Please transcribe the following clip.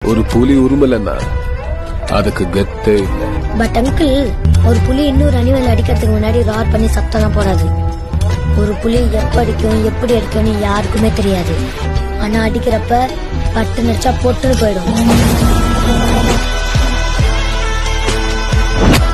ஒரு புலி உருமலன்னா அதுக்கு கெத்தே இல்ல. பட் அங்கிள், ஒரு புலி இன்னொரு அனிமல் அடிக்கிறதுக்கு முன்னாடி ரார் பண்ணி சத்தம்லாம் போடாது. ஒரு புலி எப்ப அடிக்கும் எப்படி அடிக்கும்னு யாருக்குமே தெரியாது. ஆனா அடிக்கிறப்ப பட்டு நடிச்சா பொட்டுன்னு போயிடும்.